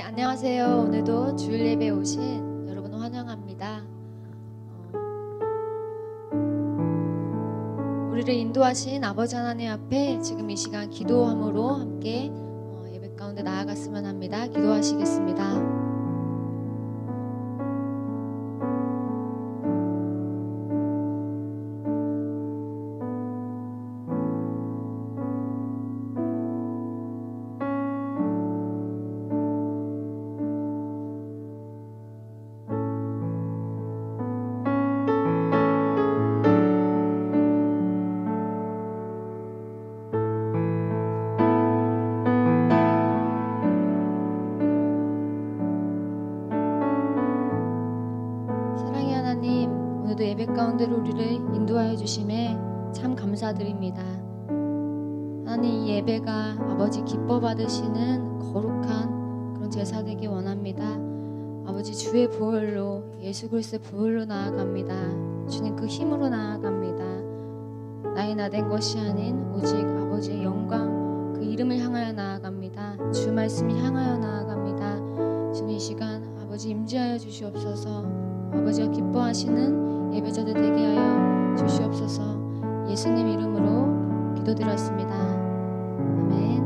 안녕하세요. 오늘도 주일 예배에 오신 여러분을 환영합니다. 우리를 인도하신 아버지 하나님 앞에 지금 이 시간 기도함으로 함께 예배 가운데 나아갔으면 합니다. 기도하시겠습니다. 오늘도 예배 가운데로 우리를 인도하여 주심에 참 감사드립니다. 하나님, 이 예배가 아버지 기뻐 받으시는 거룩한 그런 제사 되기 원합니다. 아버지, 주의 보혈로, 예수 그리스도의 보혈로 나아갑니다. 주님 그 힘으로 나아갑니다. 나의 나된 것이 아닌 오직 아버지의 영광 그 이름을 향하여 나아갑니다. 주 말씀을 향하여 나아갑니다. 주님 이 시간 아버지 임재하여 주시옵소서. 아버지가 기뻐하시는 예배자들 되게 하여 주시옵소서. 예수님 이름으로 기도드렸습니다. 아멘.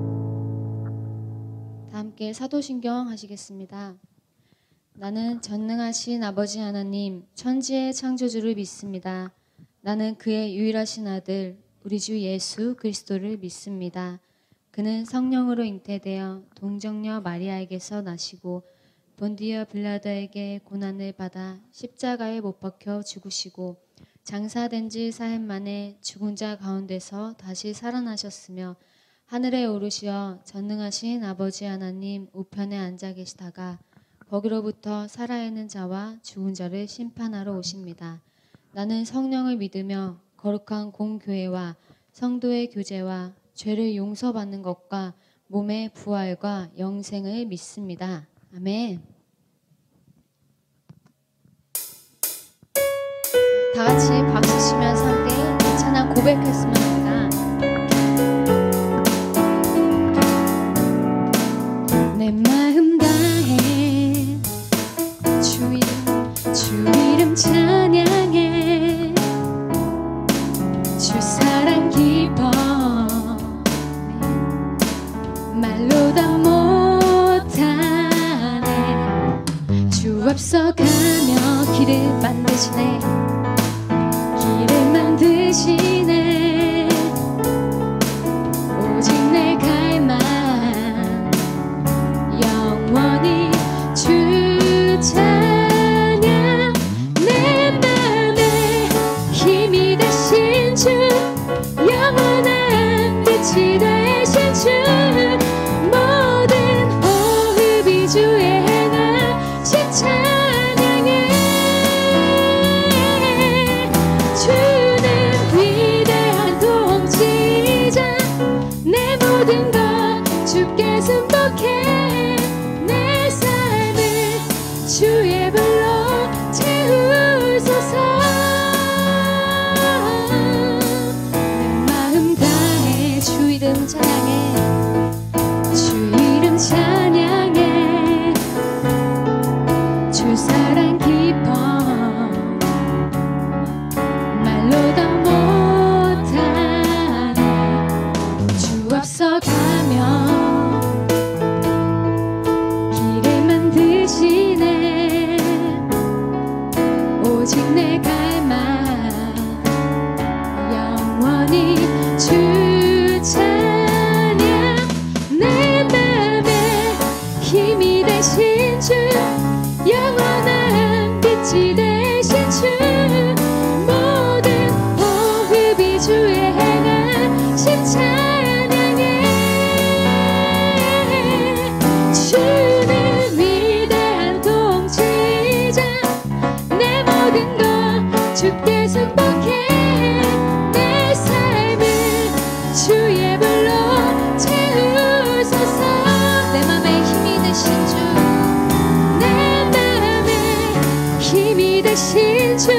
다 함께 사도신경 하시겠습니다. 나는 전능하신 아버지 하나님 천지의 창조주를 믿습니다. 나는 그의 유일하신 아들 우리 주 예수 그리스도를 믿습니다. 그는 성령으로 잉태되어 동정녀 마리아에게서 나시고 본디어 빌라도에게 고난을 받아 십자가에 못 박혀 죽으시고 장사된 지 4일 만에 죽은 자 가운데서 다시 살아나셨으며 하늘에 오르시어 전능하신 아버지 하나님 우편에 앉아 계시다가 거기로부터 살아있는 자와 죽은 자를 심판하러 오십니다. 나는 성령을 믿으며 거룩한 공교회와 성도의 교제와 죄를 용서받는 것과 몸의 부활과 영생을 믿습니다. 아멘. 다 같이 박수 치면서 함께 찬양 고백했으면 합니다. 내 마음 다해 주 이름 찬양해 주 사랑 기뻐 말로 다 앞서가며 길을 만드시네 길을 만드시네 오직 내 갈망 영원히 주 찬양 내 맘에 힘이 되신 주 영원한 빛이 되신 주 모든 호흡이 주의 행하신 찬양해 주는 위대한 통치자 내 모든 것 주께 승복해 내 삶을 주의 불로 채우소서 내 마음 다해 주 이름 찬양해 주 이름 찬양해 주 사랑 기뻐 말로 다 못하네 주 앞서가며 길을 만드시네 오직 내 갈망 영원히 주 찬양 내 맘에 힘이 되신 주 영원한 빛이 되신 주 모든 호흡이 주의 행하신 찬양해 주는 위대한 통치자 내 모든 것 주께 승복해 내 삶을 주의 불로 채우소서 내 맘에 힘이 되신 주 힘이 되신 주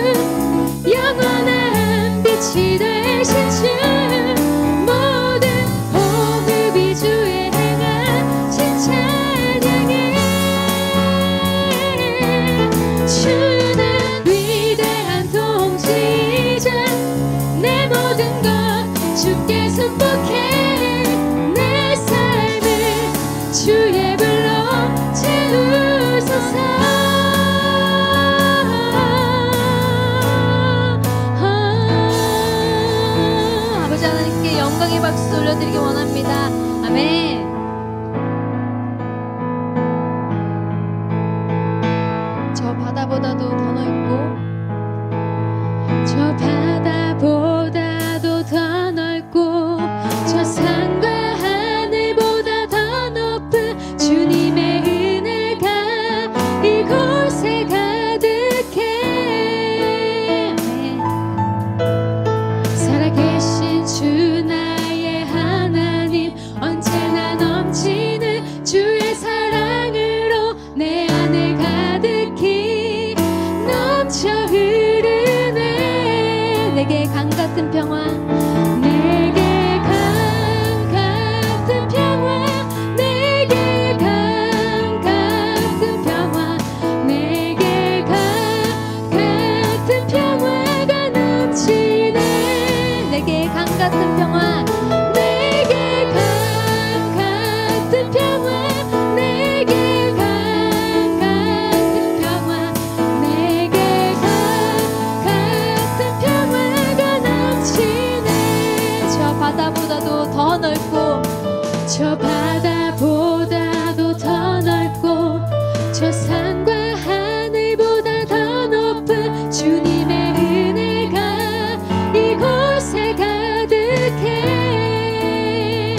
영원한 빛이 되신 주 모든 호흡이 주의 행하신 찬양해 저 바다보다도 더 넓고 저 산과 하늘보다 더 높은 주님의 은혜가 이곳에 가득해. 살아계신 주 나의 하나님, 언제나 넘치는 주의 사랑으로 내 안에 가득히 넘쳐 흐르네. 내게 강 같은 평화, 내게 강 같은 평화, 내게 강 같은 평화, 내게 강 같은 평화가 넘치네. 내게 강 같은 평화, 내게 강 같은 평화, 내게 강 같은 평화, 내게 강 같은 평화가 넘치네. 저 바다보다도 더 넓고 저 바다보다도 더 넓고 저 산과 하늘보다 더 높은 주님의 은혜가 이곳에 가득해.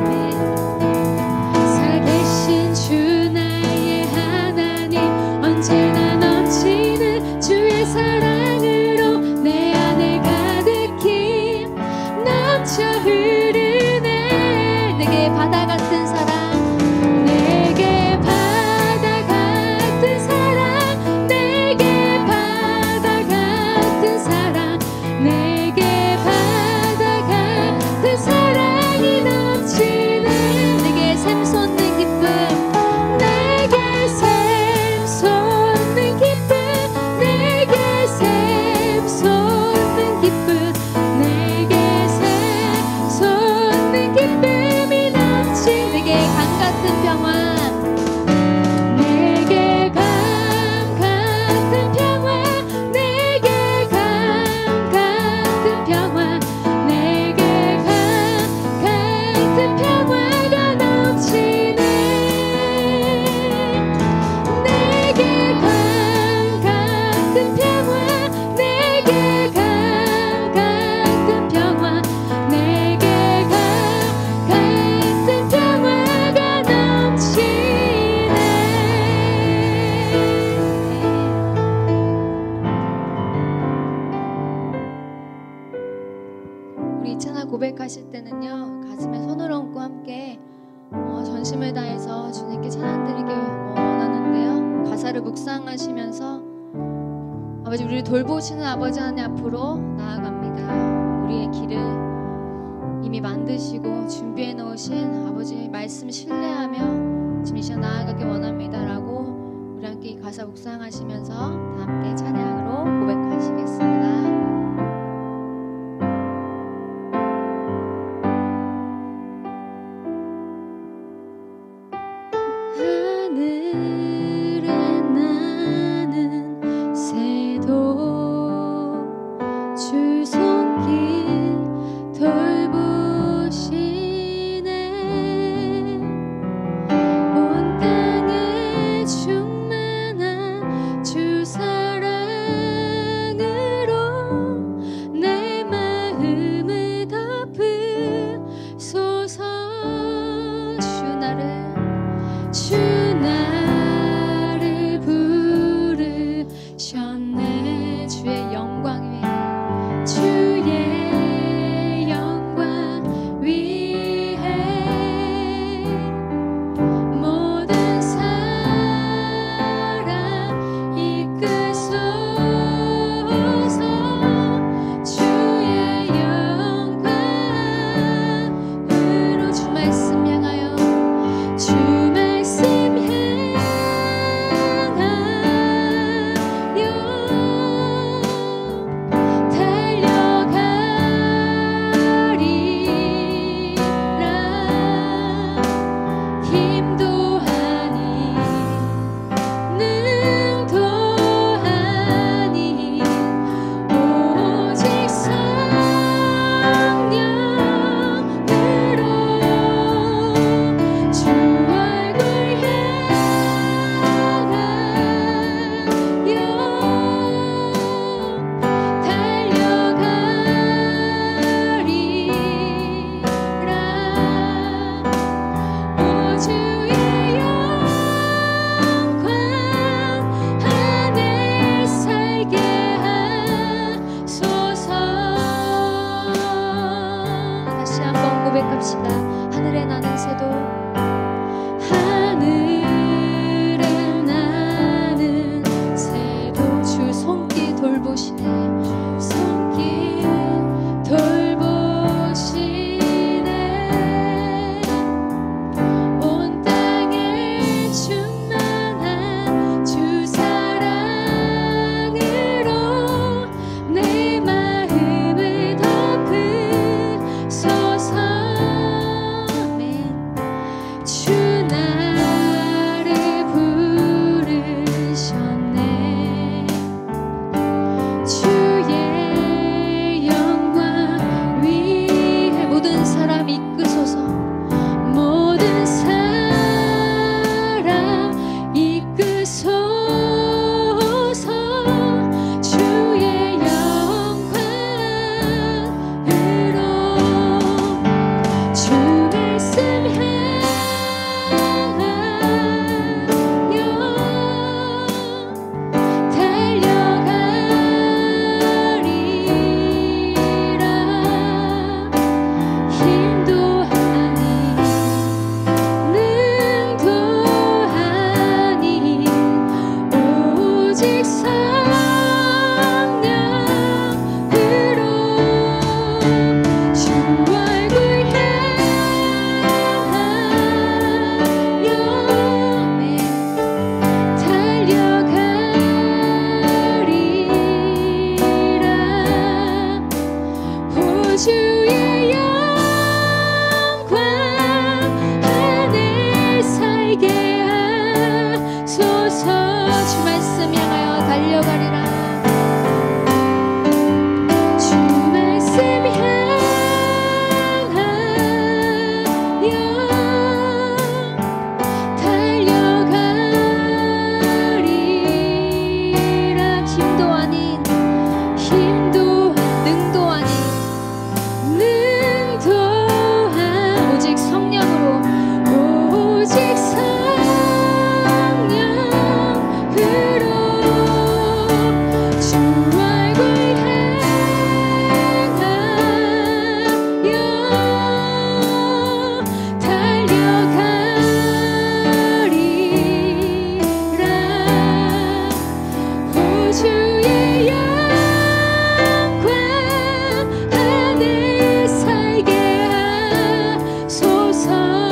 살아계신 주 나의 하나님, 언제나 넘치는 주의 사랑으로 내 안에 가득히 넘쳐 흐르네. 내게 바다 같은 사랑, 내게 바다 같은 사랑, 내게 바다 같은 사랑, 내게 바다 같은 사랑이 넘치네. 내게 샘솟는 기쁨, 내게 샘솟는 기쁨, 내게 샘솟는 기쁨, 내게 샘솟는 기쁨이 넘치. 내게 강 같은 평화, 내게 강 같은 평화, 내게 강 같은 평화, 내게 강 같은 평화가 넘치네. 내게 강 같은 평화, 내게 강 같은 평화, 내게 강 같은 평화가 넘치네. 우리 이 찬양 고백하실 때는요, 가슴에 손을 얹고 함께 전심을 다해서 주님께 찬양 드리기 원하는데요, 가사를 묵상하시면서 아버지, 우리를 돌보시는 아버지 하나님 앞으로 나아갑니다. 우리의 길을 이미 만드시고 준비해 놓으신 아버지의 말씀 신뢰하며 지금 이 시간 나아가기 원합니다 라고 우리 함께 이 가사 묵상하시면서 다 함께 찬양으로 고백하시겠습니다. 하늘에 나는 새도 주 손길 돌보시네. 온 땅에 충만한 주 사랑으로 돌보시네. 손길 돌보시네. 온 땅에 충만한 주 사랑으로 내 마음을 덮으소서. 주 나를 부르셨네. 주의 영광 위에 모든 사람 이끄소서. 모든 사람 이끄소서. 주의 영광으로 주 말씀 주의 영광 안에 살게 하소서. 주 말씀 향하여 달려가리라. 주 말씀 향하여 달려가리라. 힘도 아닌 능도 아닌 오직 성령으로 주 얼굴 향하여 달려가리라. 오 주의 영광 안에 살게 하소서.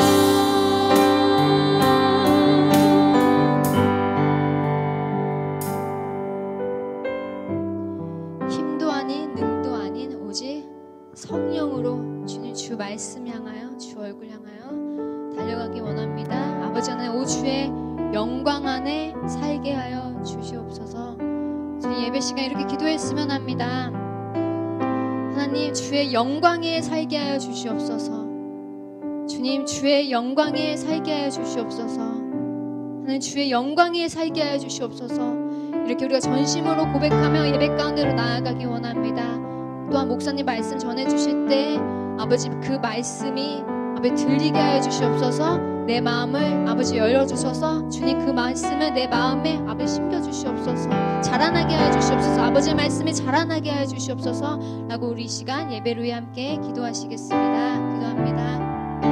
힘도 아닌 능도 아닌 오직 성령으로 주님 주 말씀 향하여 주 얼굴 향하여 달려가기 원합니다. 아버지 하나님 오 주의 영광 안에 살게 하여 주시옵소서. 주님 예배 시간 이렇게 기도했으면 합니다. 하나님 주의 영광에 살게 하여 주시옵소서. 주님 주의 영광에 살게 하여 주시옵소서. 하나님 주의 영광에 살게 하여 주시옵소서. 이렇게 우리가 전심으로 고백하며 예배 가운데로 나아가기 원합니다. 또한 목사님 말씀 전해주실 때 아버지 그 말씀이 아버지 들리게 하여 주시옵소서. 내 마음을 아버지 열어주셔서 주님 그 말씀을 내 마음에 아버지 심겨주시옵소서. 자라나게 하여 주시옵소서. 아버지의 말씀이 자라나게 하여 주시옵소서 라고 우리 이 시간 예배를 위해 함께 기도하시겠습니다. 기도합니다.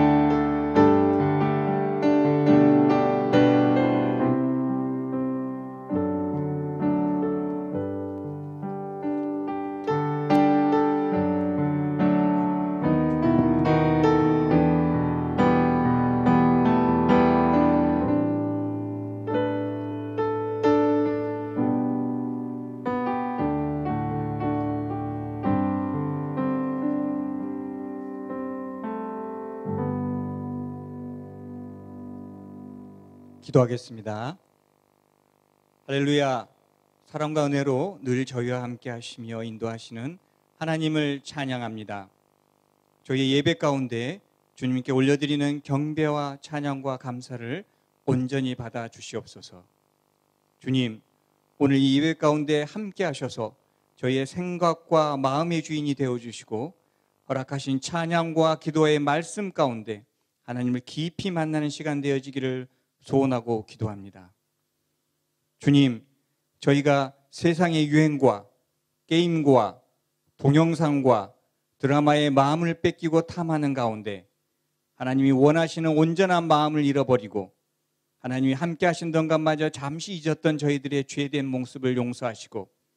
기도하겠습니다. 할렐루야. 사랑과 은혜로 늘 저희와 함께 하시며 인도하시는 하나님을 찬양합니다. 저희 예배 가운데 주님께 올려드리는 경배와 찬양과 감사를 온전히 받아 주시옵소서. 주님, 오늘 이 예배 가운데 함께 하셔서 저희의 생각과 마음의 주인이 되어주시고 허락하신 찬양과 기도의 말씀 가운데 하나님을 깊이 만나는 시간 되어지기를 소원하고 기도합니다. 주님, 저희가 세상의 유행과 게임과 동영상과 드라마의 마음을 뺏기고 탐하는 가운데 하나님이 원하시는 온전한 마음을 잃어버리고 하나님이 함께 하신 동안마저 잠시 잊었던 저희들의 죄된 모습을 용서하시고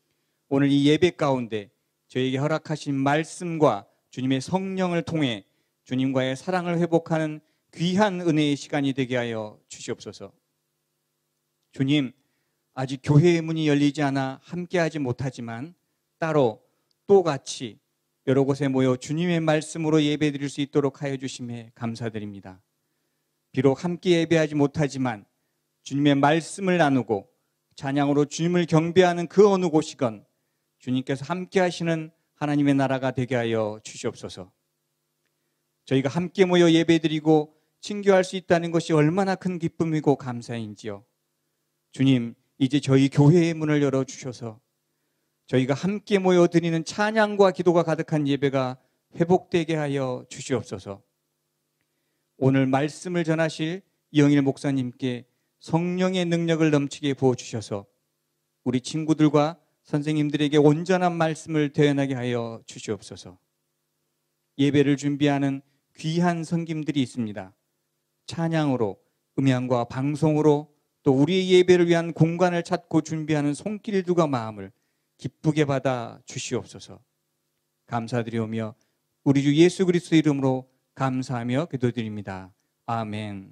오늘 이 예배 가운데 저에게 허락하신 말씀과 주님의 성령을 통해 주님과의 사랑을 회복하는 귀한 은혜의 시간이 되게 하여 주시옵소서. 주님, 아직 교회의 문이 열리지 않아 함께하지 못하지만 따로 또 같이 여러 곳에 모여 주님의 말씀으로 예배드릴 수 있도록 하여 주심에 감사드립니다. 비록 함께 예배하지 못하지만 주님의 말씀을 나누고 찬양으로 주님을 경배하는 그 어느 곳이건 주님께서 함께 하시는 하나님의 나라가 되게 하여 주시옵소서. 저희가 함께 모여 예배드리고 친교할 수 있다는 것이 얼마나 큰 기쁨이고 감사인지요. 주님, 이제 저희 교회의 문을 열어주셔서 저희가 함께 모여 드리는 찬양과 기도가 가득한 예배가 회복되게 하여 주시옵소서. 오늘 말씀을 전하실 이영일 목사님께 성령의 능력을 넘치게 부어주셔서 우리 친구들과 선생님들에게 온전한 말씀을 대연하게 하여 주시옵소서. 예배를 준비하는 귀한 성김들이 있습니다. 찬양으로, 음향과 방송으로 또 우리의 예배를 위한 공간을 찾고 준비하는 손길들과 마음을 기쁘게 받아 주시옵소서. 감사드리오며 우리 주 예수 그리스도 이름으로 감사하며 기도드립니다. 아멘.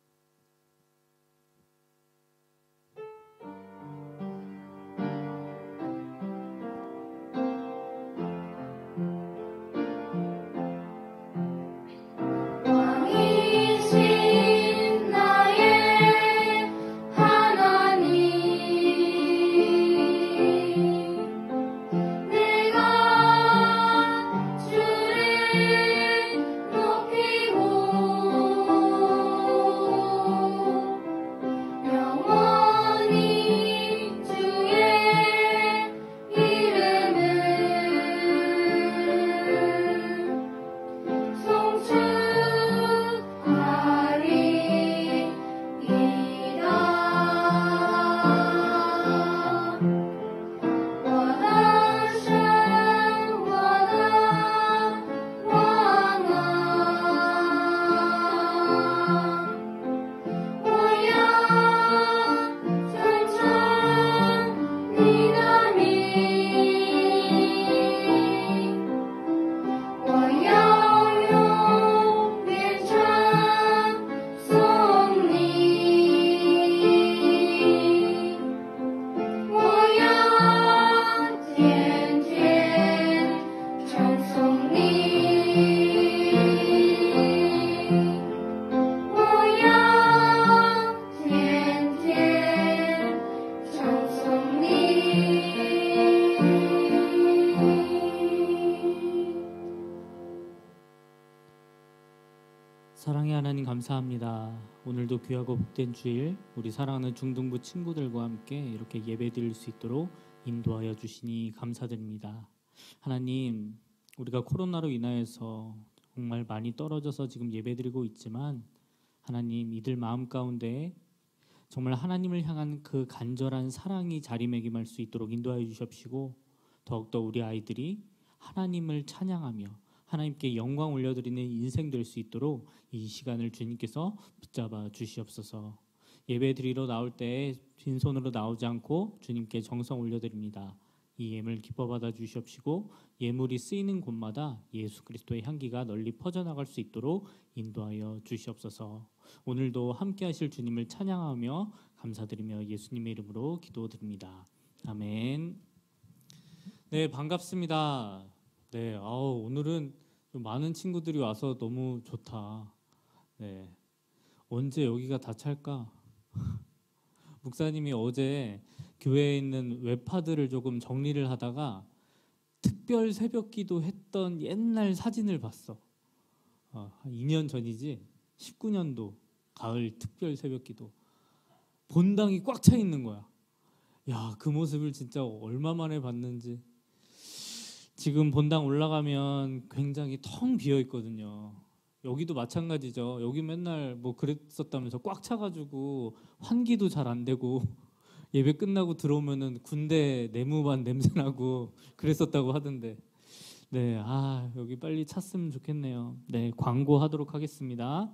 왕이신 나의 하나님, 내가 주를 높이고 영원히 주의 이름을 사랑의 하나님 감사합니다. 오늘도 귀하고 복된 주일 우리 사랑하는 중등부 친구들과 함께 이렇게 예배드릴 수 있도록 인도하여 주시니 감사드립니다. 하나님, 우리가 코로나로 인하여서 정말 많이 떨어져서 지금 예배드리고 있지만 하나님, 이들 마음 가운데 정말 하나님을 향한 그 간절한 사랑이 자리매김할 수 있도록 인도하여 주십시고 더욱더 우리 아이들이 하나님을 찬양하며 하나님께 영광 올려드리는 인생 될 수 있도록 이 시간을 주님께서 붙잡아 주시옵소서. 예배 드리러 나올 때 빈손으로 나오지 않고 주님께 정성 올려드립니다. 이 예물 기뻐 받아 주시옵시고 예물이 쓰이는 곳마다 예수 그리스도의 향기가 널리 퍼져나갈 수 있도록 인도하여 주시옵소서. 오늘도 함께 하실 주님을 찬양하며 감사드리며 예수님의 이름으로 기도드립니다. 아멘. 네, 반갑습니다. 네, 오늘은 좀 많은 친구들이 와서 너무 좋다. 네, 언제 여기가 다 찰까? 목사님이 어제 교회에 있는 웹파들을 조금 정리를 하다가 특별 새벽기도 했던 옛날 사진을 봤어. 한 2년 전이지. 19년도 가을 특별 새벽기도. 본당이 꽉 차 있는 거야. 야, 그 모습을 진짜 얼마 만에 봤는지. 지금 본당 올라가면 굉장히 텅 비어 있거든요. 여기도 마찬가지죠. 여기 맨날 뭐 그랬었다면서 꽉 차가지고 환기도 잘 안 되고 예배 끝나고 들어오면은 군대 내무반 냄새 나고 그랬었다고 하던데. 네, 여기 빨리 찼으면 좋겠네요. 네, 광고하도록 하겠습니다.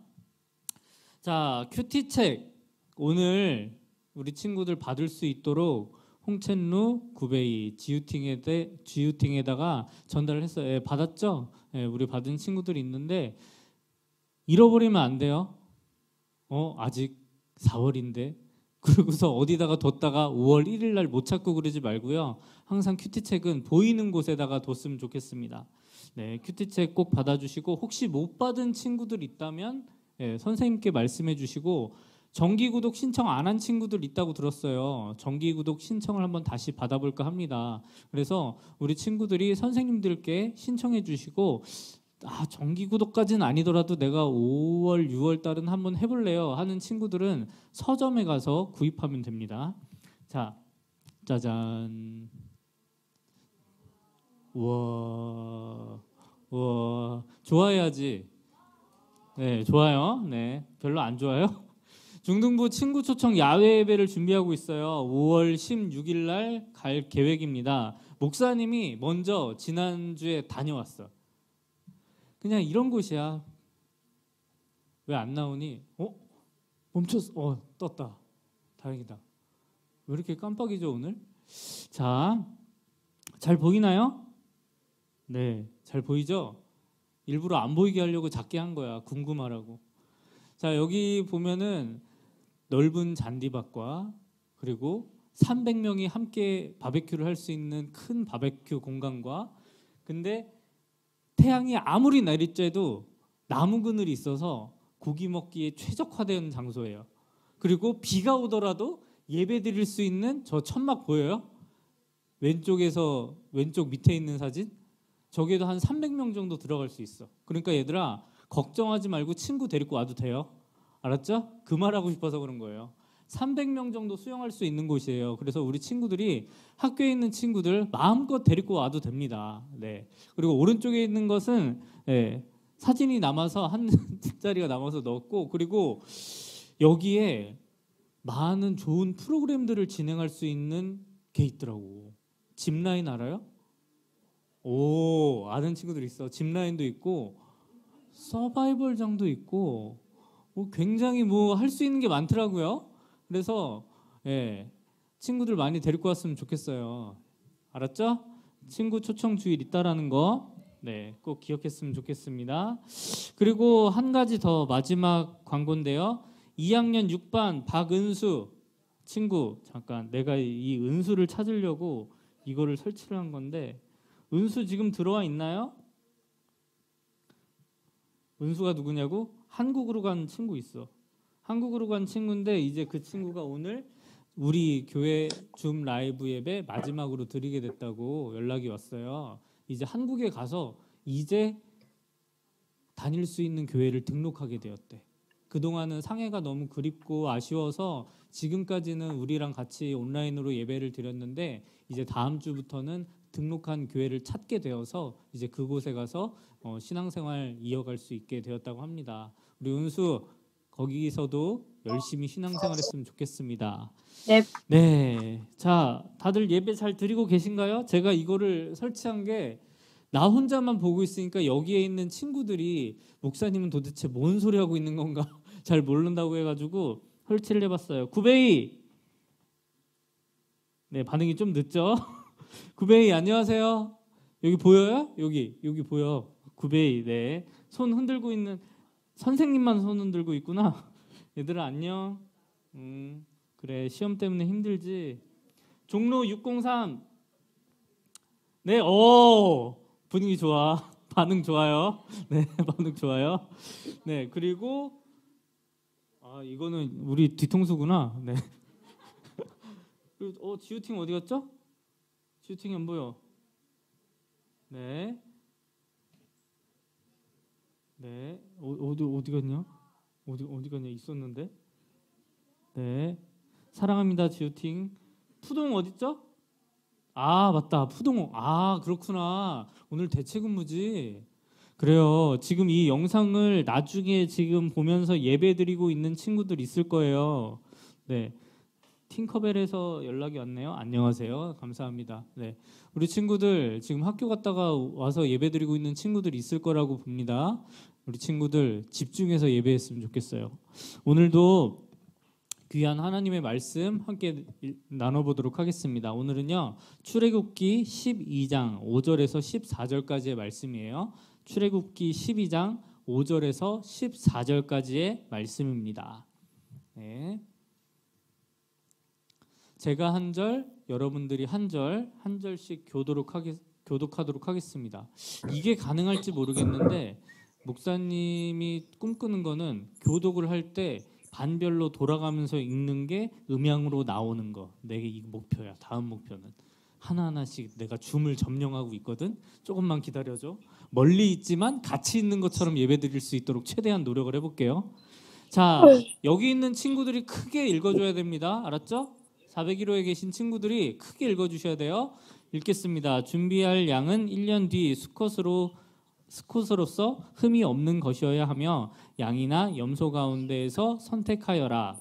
자, 큐티책 오늘 우리 친구들 받을 수 있도록 홍첸루 구베이 지유팅에다가 전달을 했어요. 예, 받았죠? 예, 우리 받은 친구들이 있는데 잃어버리면 안 돼요. 아직 4월인데 그러고서 어디다가 뒀다가 5월 1일 날 못 찾고 그러지 말고요. 항상 큐티책은 보이는 곳에다가 뒀으면 좋겠습니다. 네, 큐티책 꼭 받아주시고 혹시 못 받은 친구들 있다면 예, 선생님께 말씀해 주시고 정기구독 신청 안 한 친구들 있다고 들었어요. 정기구독 신청을 한번 다시 받아볼까 합니다. 그래서 우리 친구들이 선생님들께 신청해 주시고 정기구독까지는 아니더라도 내가 5월, 6월 달은 한번 해볼래요 하는 친구들은 서점에 가서 구입하면 됩니다. 자, 짜잔. 우와, 좋아해야지. 네, 좋아요. 네, 별로 안 좋아요? 중등부 친구 초청 야외 예배를 준비하고 있어요. 5월 16일 날 갈 계획입니다. 목사님이 먼저 지난주에 다녀왔어. 그냥 이런 곳이야. 왜 안 나오니? 멈췄어. 떴다. 다행이다. 왜 이렇게 깜빡이죠 오늘? 자, 잘 보이나요? 네, 잘 보이죠? 일부러 안 보이게 하려고 작게 한 거야. 궁금하라고. 자, 여기 보면은 넓은 잔디밭과 그리고 300명이 함께 바베큐를 할 수 있는 큰 바베큐 공간과 근데 태양이 아무리 내리쬐도 나무 그늘이 있어서 고기 먹기에 최적화된 장소예요. 그리고 비가 오더라도 예배 드릴 수 있는 저 천막 보여요? 왼쪽 밑에 있는 사진? 저기에도 한 300명 정도 들어갈 수 있어. 그러니까 얘들아 걱정하지 말고 친구 데리고 와도 돼요. 알았죠? 그 말하고 싶어서 그런 거예요. 300명 정도 수용할 수 있는 곳이에요. 그래서 우리 친구들이 학교에 있는 친구들 마음껏 데리고 와도 됩니다. 네. 그리고 오른쪽에 있는 것은 사진이 남아서 한 자리가 남아서 넣었고 그리고 여기에 많은 좋은 프로그램들을 진행할 수 있는 게 있더라고. 짚라인 알아요? 아는 친구들 있어. 짚라인도 있고 서바이벌장도 있고 굉장히 할 수 있는 게 많더라고요. 그래서 친구들 많이 데리고 왔으면 좋겠어요. 알았죠? 친구 초청 주일 있다라는 거 꼭 기억했으면 좋겠습니다. 그리고 한 가지 더 마지막 광고인데요. 2학년 6반 박은수 친구 잠깐 내가 이 은수를 찾으려고 이거를 설치를 한 건데 은수 지금 들어와 있나요? 은수가 누구냐고? 한국으로 간 친구 있어. 한국으로 간 친구인데 이제 그 친구가 오늘 우리 교회 줌 라이브 예배 마지막으로 드리게 됐다고 연락이 왔어요. 이제 한국에 가서 이제 다닐 수 있는 교회를 등록하게 되었대. 그동안은 상해가 너무 그립고 아쉬워서 지금까지는 우리랑 같이 온라인으로 예배를 드렸는데 이제 다음 주부터는 등록한 교회를 찾게 되어서 이제 그곳에 가서 신앙생활 이어갈 수 있게 되었다고 합니다. 우리 은수 거기서도 열심히 신앙생활했으면 좋겠습니다. 네. 네, 자 다들 예배 잘 드리고 계신가요? 제가 이거를 설치한 게 나 혼자만 보고 있으니까 여기에 있는 친구들이 목사님은 도대체 뭔 소리 하고 있는 건가 잘 모른다고 해가지고 설치를 해봤어요. 구베이, 네 반응이 좀 늦죠? 구베이 안녕하세요. 여기 보여요? 여기 보여. 구베이 네. 손 흔들고 있는 선생님만 손 흔들고 있구나. 얘들아 안녕. 그래 시험 때문에 힘들지. 종로 603. 네, 분위기 좋아. 반응 좋아요. 네, 반응 좋아요. 네, 그리고 이거는 우리 뒤통수구나. 네. 그리고 지우팅 어디 갔죠? 지우팅이 안 보여. 네. 네. 어디 갔냐? 어디 갔냐? 있었는데. 네. 사랑합니다, 지우팅. 푸동 어딨죠? 맞다. 푸동. 그렇구나. 오늘 대체근무지. 그래요. 지금 이 영상을 나중에 지금 보면서 예배드리고 있는 친구들 있을 거예요. 네. 팅커벨에서 연락이 왔네요. 안녕하세요. 감사합니다. 네. 우리 친구들 지금 학교 갔다가 와서 예배드리고 있는 친구들 있을 거라고 봅니다. 우리 친구들 집중해서 예배했으면 좋겠어요. 오늘도 귀한 하나님의 말씀 함께 나눠보도록 하겠습니다. 오늘은요 출애굽기 12장 5절에서 14절까지의 말씀이에요. 출애굽기 12장 5절에서 14절까지의 말씀입니다. 네. 제가 한 절, 여러분들이 한 절, 한 절씩 교독하도록 하겠습니다. 이게 가능할지 모르겠는데 목사님이 꿈꾸는 거는 교독을 할 때 반별로 돌아가면서 읽는 게 음향으로 나오는 거. 내게 이 목표야. 다음 목표는 하나하나씩 내가 줌을 점령하고 있거든. 조금만 기다려줘. 멀리 있지만 같이 있는 것처럼 예배드릴 수 있도록 최대한 노력을 해볼게요. 자, 여기 있는 친구들이 크게 읽어줘야 됩니다. 알았죠? 401호에 계신 친구들이 크게 읽어주셔야 돼요. 읽겠습니다. 준비할 양은 1년 뒤 수컷으로서 흠이 없는 것이어야 하며 양이나 염소 가운데에서 선택하여라.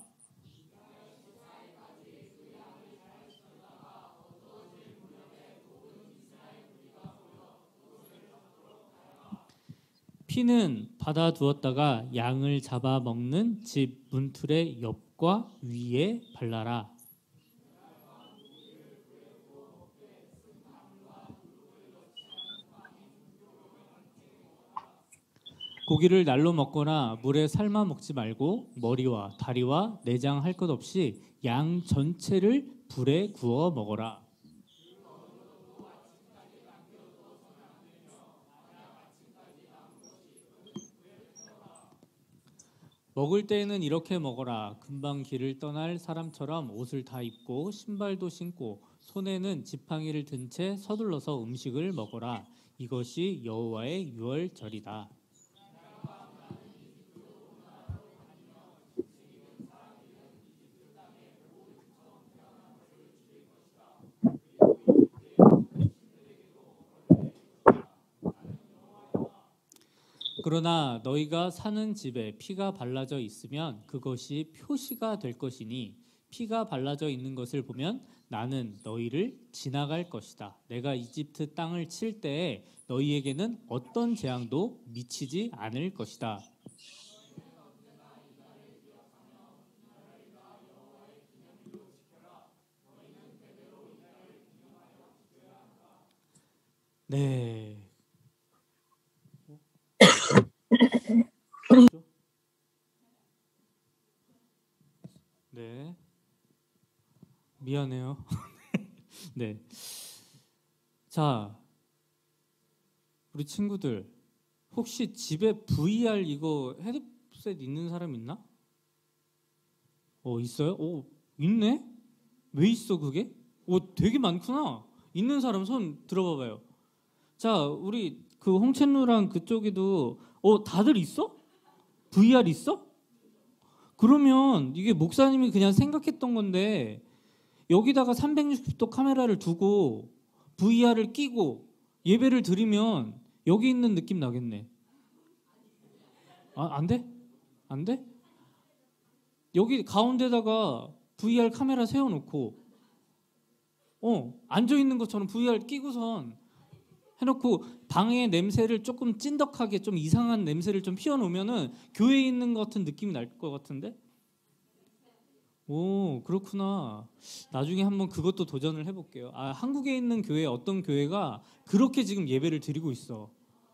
피는 받아두었다가 양을 잡아먹는 집 문틀의 옆과 위에 발라라. 고기를 날로 먹거나 물에 삶아 먹지 말고 머리와 다리와 내장 할 것 없이 양 전체를 불에 구워 먹어라. 먹을 때에는 이렇게 먹어라. 금방 길을 떠날 사람처럼 옷을 다 입고 신발도 신고 손에는 지팡이를 든 채 서둘러서 음식을 먹어라. 이것이 여호와의 유월절이다. 그러나 너희가 사는 집에 피가 발라져 있으면 그것이 표시가 될 것이니 피가 발라져 있는 것을 보면 나는 너희를 지나갈 것이다. 내가 이집트 땅을 칠 때에 너희에게는 어떤 재앙도 미치지 않을 것이다. 네. 네. 미안해요. 네. 자, 우리 친구들 혹시 집에 VR 이거 헤드셋 있는 사람 있나? 있어요? 있네? 왜 있어 그게? 되게 많구나. 있는 사람 손 들어봐봐요. 자, 우리 그 홍채누랑 그쪽에도 다들 있어? VR 있어? 그러면 이게 목사님이 그냥 생각했던 건데 여기다가 360도 카메라를 두고 VR을 끼고 예배를 드리면 여기 있는 느낌 나겠네. 안 돼? 안 돼? 여기 가운데다가 VR 카메라 세워놓고 앉아있는 것처럼 VR 끼고선 해놓고 방의 냄새를 조금 찐덕하게 좀 이상한 냄새를 좀 피워놓으면은 교회에 있는 것 같은 느낌이 날 것 같은데? 오, 그렇구나. 나중에 한번 그것도 도전을 해볼게요. 한국에 있는 교회 어떤 교회가 그렇게 지금 예배를 드리고 있어.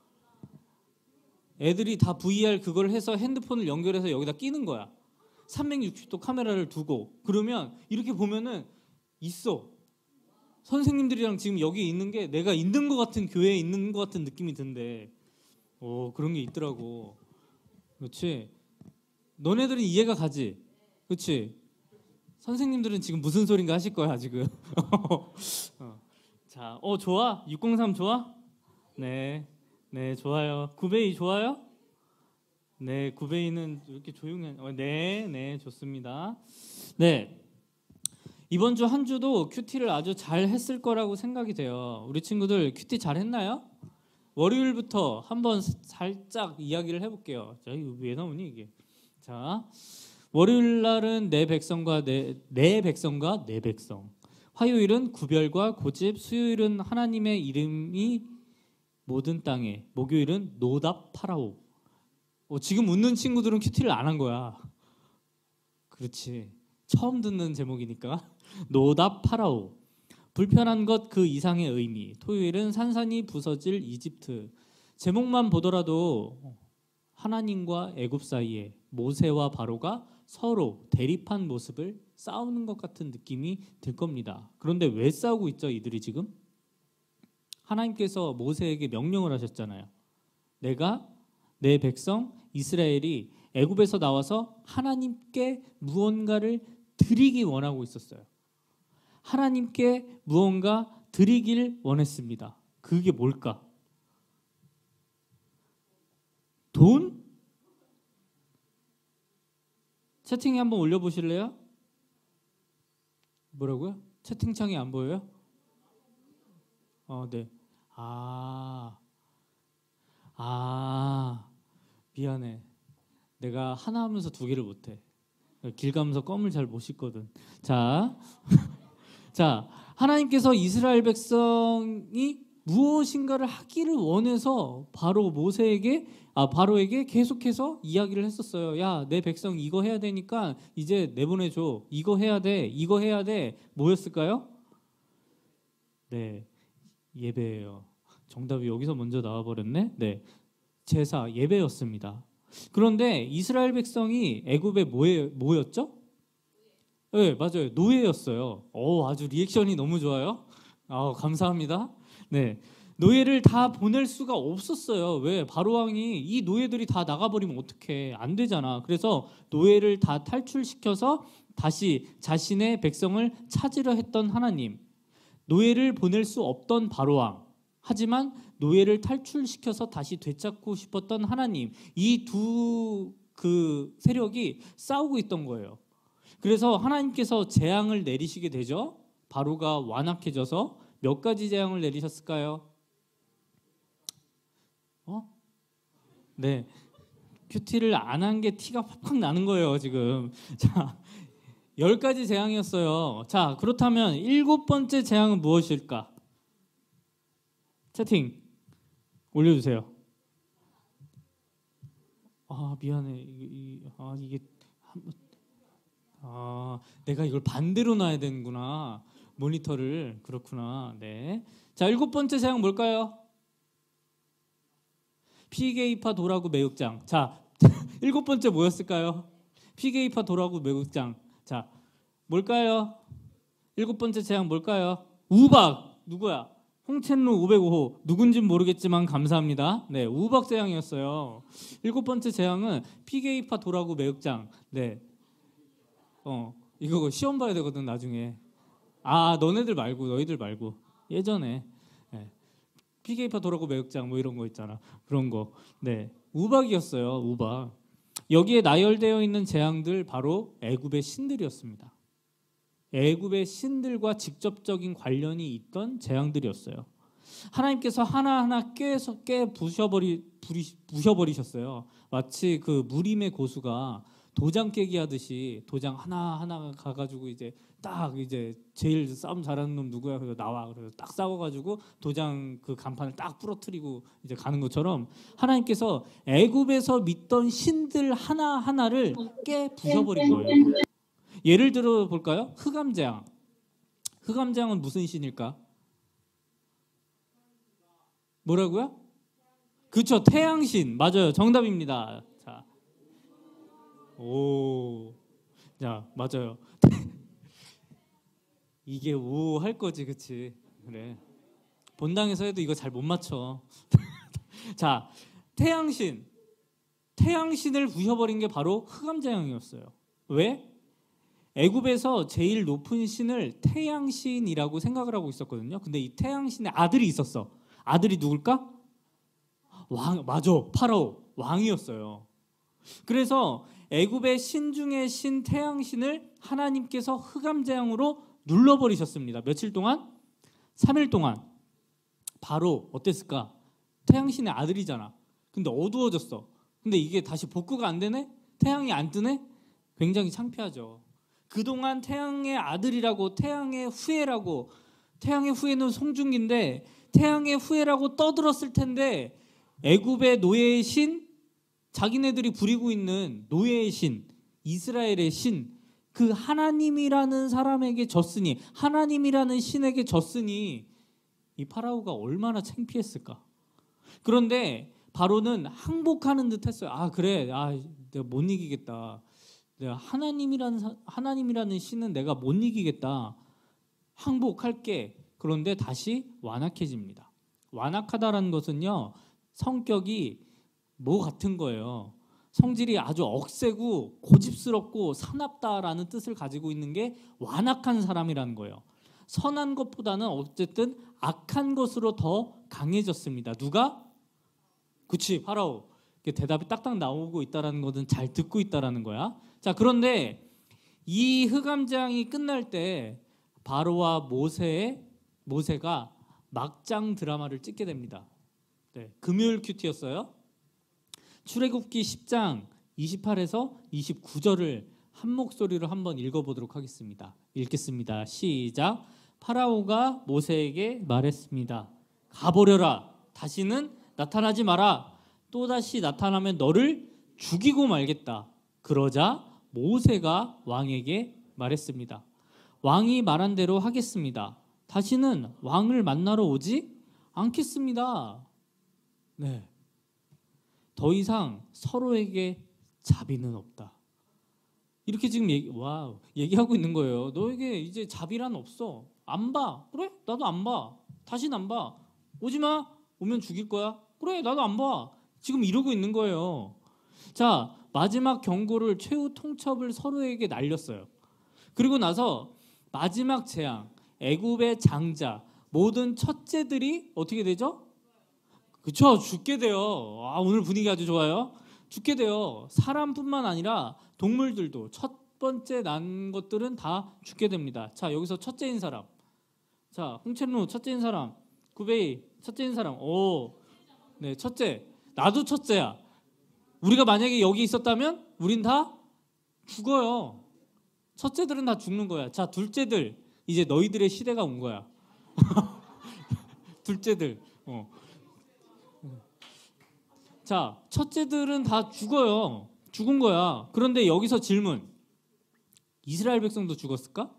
애들이 다 VR 그걸 해서 핸드폰을 연결해서 여기다 끼는 거야. 360도 카메라를 두고 그러면 이렇게 보면은 있어. 선생님들이랑 지금 여기 있는 게 내가 있는 것 같은 교회에 있는 것 같은 느낌이 든대. 그런 게 있더라고. 그렇지? 너네들은 이해가 가지? 그렇지? 선생님들은 지금 무슨 소린가 하실 거야 지금. 자, 좋아? 603 좋아? 네, 네 좋아요. 9베이 좋아요? 네, 9베이는 이렇게 조용히. 네, 네 좋습니다. 네. 이번 주 한 주도 큐티를 아주 잘 했을 거라고 생각이 돼요. 우리 친구들 큐티 잘 했나요? 월요일부터 한번 살짝 이야기를 해볼게요. 자, 이거 왜 나오니 이게? 자, 월요일 날은 내 백성과 내 백성. 화요일은 구별과 고집. 수요일은 하나님의 이름이 모든 땅에. 목요일은 노답 파라오. 지금 웃는 친구들은 큐티를 안 한 거야. 그렇지. 처음 듣는 제목이니까 노답 파라오. 불편한 것 그 이상의 의미. 토요일은 산산이 부서질 이집트. 제목만 보더라도 하나님과 애굽 사이에 모세와 바로가 서로 대립한 모습을 싸우는 것 같은 느낌이 들 겁니다. 그런데 왜 싸우고 있죠, 이들이 지금? 하나님께서 모세에게 명령을 하셨잖아요. 내가 내 백성 이스라엘이 애굽에서 나와서 하나님께 무언가를 드리기 원하고 있었어요. 하나님께 무언가 드리길 원했습니다. 그게 뭘까? 돈? 채팅에 한번 올려보실래요? 뭐라고요? 채팅창이 안 보여요? 네. 미안해. 내가 하나 하면서 두 개를 못해. 길 가면서 껌을 잘 못 씹거든. 자, 하나님께서 이스라엘 백성이 무엇인가를 하기를 원해서 바로에게 계속해서 이야기를 했었어요. 야, 내 백성 이거 해야 되니까 이제 내보내줘. 이거 해야 돼. 뭐였을까요? 네, 예배예요. 정답이 여기서 먼저 나와버렸네. 네, 제사, 예배였습니다. 그런데 이스라엘 백성이 애굽에 뭐였죠? 네, 맞아요. 노예였어요. 아주 리액션이 너무 좋아요. 감사합니다. 네, 노예를 다 보낼 수가 없었어요. 왜? 바로 왕이 이 노예들이 다 나가버리면 어떡해? 안 되잖아. 그래서 노예를 다 탈출시켜서 다시 자신의 백성을 찾으려 했던 하나님. 노예를 보낼 수 없던 바로 왕. 하지만 노예를 탈출시켜서 다시 되찾고 싶었던 하나님. 이 두 세력이 싸우고 있던 거예요. 그래서 하나님께서 재앙을 내리시게 되죠. 바로가 완악해져서 몇 가지 재앙을 내리셨을까요? 네, 큐티를 안 한 게 티가 팍팍 나는 거예요 지금. 자, 10가지 재앙이었어요. 자, 그렇다면 7번째 재앙은 무엇일까? 채팅 올려주세요. 미안해. 내가 이걸 반대로 놔야 되는구나. 모니터를. 그렇구나. 네. 자, 7번째 재앙 뭘까요? 피게이파 도라구 매국장. 자, 7번째 뭐였을까요? 피게이파 도라구 매국장. 자, 뭘까요? 7번째 재앙 뭘까요? 우박. 누구야? 홍첸루 505호. 누군진 모르겠지만 감사합니다. 네, 우박 재앙이었어요. 7번째 재앙은 피게이파 도라구 매국장. 네. 이거 시험 봐야 되거든 나중에. 너희들 말고 예전에 피게이파 도라구 매국장 뭐 이런 거 있잖아. 그런 거. 네, 우박이었어요. 우박. 여기에 나열되어 있는 재앙들 바로 애굽의 신들이었습니다. 애굽의 신들과 직접적인 관련이 있던 재앙들이었어요. 하나님께서 하나하나 부셔버리셨어요. 마치 그 무림의 고수가 도장 깨기 하듯이 도장 하나 가가지고 이제 제일 싸움 잘하는 놈 누구야? 그래서 나와. 그래서 딱 싸워가지고 도장 그 간판을 딱 부러뜨리고 이제 가는 것처럼 하나님께서 애굽에서 믿던 신들 하나하나를 깨 부셔버린 거예요. 예를 들어 볼까요? 흑암재앙. 흑암재앙은 무슨 신일까? 뭐라고요? 그렇죠. 태양신. 맞아요. 정답입니다. 자, 맞아요. 이게 오 할 거지, 그치? 그래. 본당에서 해도 이거 잘 못 맞춰. 자, 태양신을 부셔버린 게 바로 흑암재앙이었어요. 왜? 애굽에서 제일 높은 신을 태양신이라고 생각을 하고 있었거든요. 근데 이 태양신의 아들이 있었어. 아들이 누굴까? 맞아. 파라오 왕이었어요. 그래서 애굽의 신 중의 신 태양신을 하나님께서 흑암재앙으로 눌러버리셨습니다. 며칠 동안? 3일 동안. 바로 어땠을까? 태양신의 아들이잖아. 근데 어두워졌어. 근데 이게 다시 복구가 안 되네? 태양이 안 뜨네? 굉장히 창피하죠. 그동안 태양의 아들이라고, 태양의 후예라고, 태양의 후예는 송중기인데 태양의 후예라고 떠들었을 텐데 애굽의 노예의 신, 자기네들이 부리고 있는 노예의 신, 이스라엘의 신, 그 하나님이라는 사람에게 졌으니, 하나님이라는 신에게 졌으니 이 파라오가 얼마나 창피했을까. 그런데 바로는 항복하는 듯 했어요. 아 그래, 내가 못 이기겠다. 내가 하나님이라는 신은 내가 못 이기겠다. 항복할게. 그런데 다시 완악해집니다. 완악하다라는 것은요, 성격이 뭐 같은 거예요. 성질이 아주 억세고 고집스럽고 사납다라는 뜻을 가지고 있는 게 완악한 사람이라는 거예요. 선한 것보다는 어쨌든 악한 것으로 더 강해졌습니다. 누가? 그치, 파라오. 대답이 딱딱 나오고 있다라는 것은 잘 듣고 있다라는 거야. 자, 그런데 이 흑암장이 끝날 때 바로와 모세가 막장 드라마를 찍게 됩니다. 네, 금요일 큐티였어요. 출애굽기 10장 28에서 29절을 한 목소리로 한번 읽어보도록 하겠습니다. 읽겠습니다. 시작. 파라오가 모세에게 말했습니다. 가버려라. 다시는 나타나지 마라. 또다시 나타나면 너를 죽이고 말겠다. 그러자 모세가 왕에게 말했습니다. 왕이 말한 대로 하겠습니다. 다시는 왕을 만나러 오지 않겠습니다. 네. 더 이상 서로에게 자비는 없다. 이렇게 지금 얘기하고 있는 거예요. 너에게 이제 자비란 없어. 안 봐. 그래? 나도 안 봐. 다시는 안 봐. 오지 마. 오면 죽일 거야. 그래? 나도 안 봐. 지금 이러고 있는 거예요. 자, 마지막 경고를 최후 통첩을 서로에게 날렸어요. 그리고 나서 마지막 재앙, 애굽의 장자, 모든 첫째들이 어떻게 되죠? 그쵸, 죽게 돼요. 오늘 분위기 아주 좋아요. 죽게 돼요. 사람뿐만 아니라 동물들도 첫 번째 난 것들은 다 죽게 됩니다. 자, 여기서 첫째인 사람. 자, 홍채루 첫째인 사람. 구베이 첫째인 사람. 오, 네, 첫째. 나도 첫째야. 우리가 만약에 여기 있었다면 우린 다 죽어요. 첫째들은 다 죽는 거야. 자, 둘째들. 이제 너희들의 시대가 온 거야. 둘째들. 자, 첫째들은 다 죽어요. 죽은 거야. 그런데 여기서 질문. 이스라엘 백성도 죽었을까?